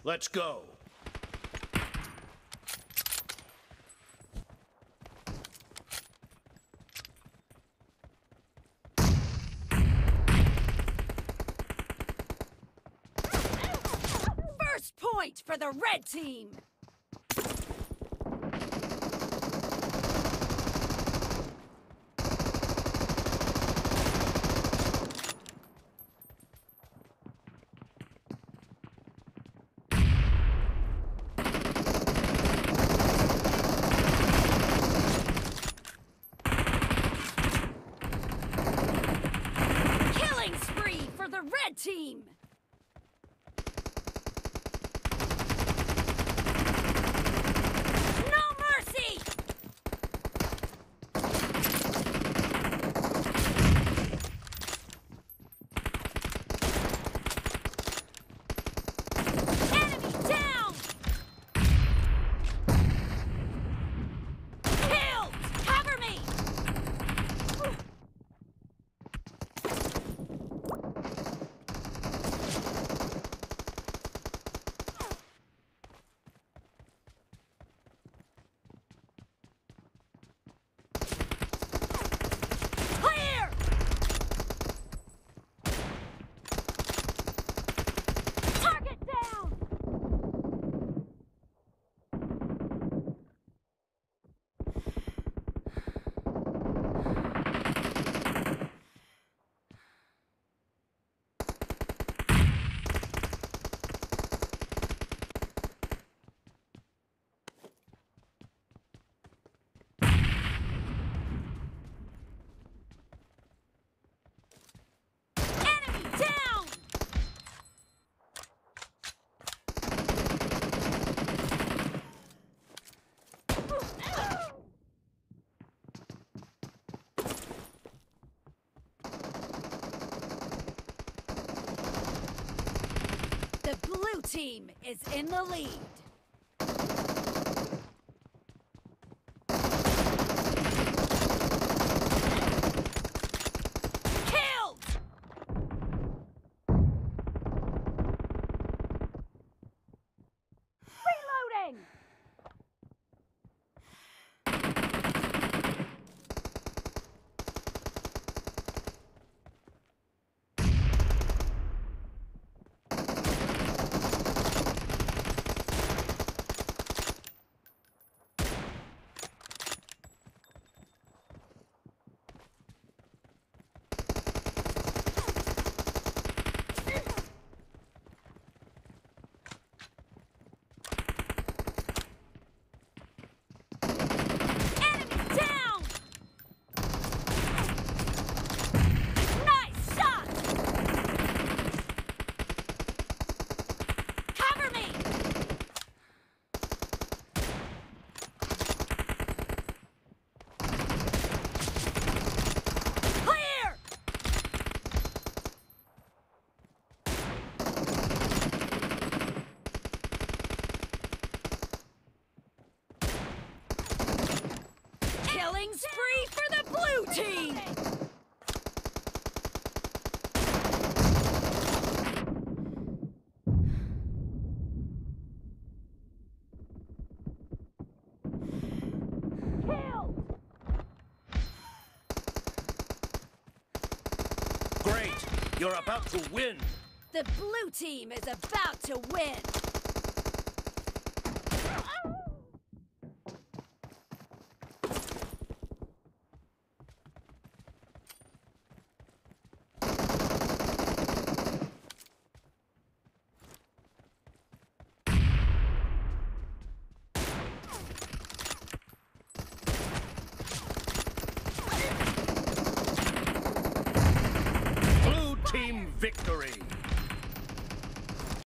Let's go. First point for the red team. Red team! No mercy! Enemy down! Killed! Cover me! The blue team is in the lead. Killed! Reloading! Killing spree for the blue team! Killed! Great! You're about to win! The blue team is about to win! Team victory!